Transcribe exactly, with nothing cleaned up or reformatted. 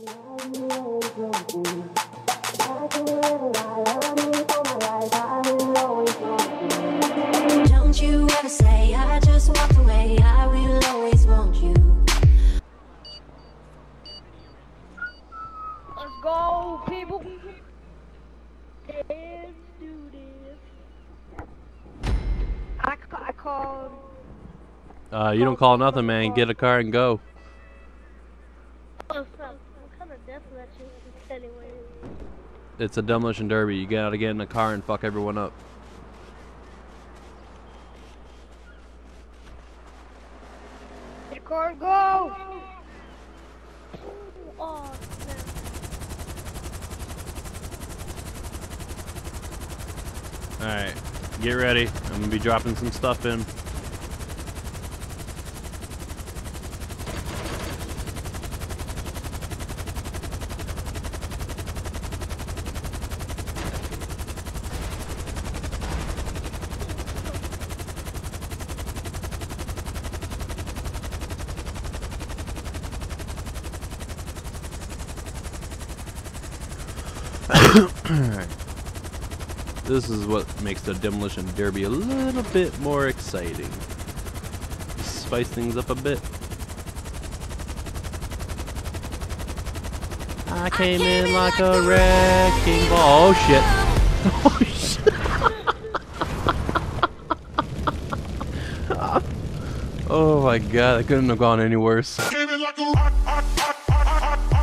Don't you ever say I just walked away, I will always want you. Let's go, people. Let's do this. I, I called. Uh, you don't call nothing, man. Get a car and go. What kind of death match is this anyway? It's a demolition derby. You gotta get in a car and fuck everyone up. Your car, go! Oh, Alright, get ready. I'm gonna be dropping some stuff in. Alright. This is what makes the demolition derby a little bit more exciting. Spice things up a bit. I came, I came in, in like, like a wrecking ball. Oh shit. Oh shit. Oh my god, that couldn't have gone any worse.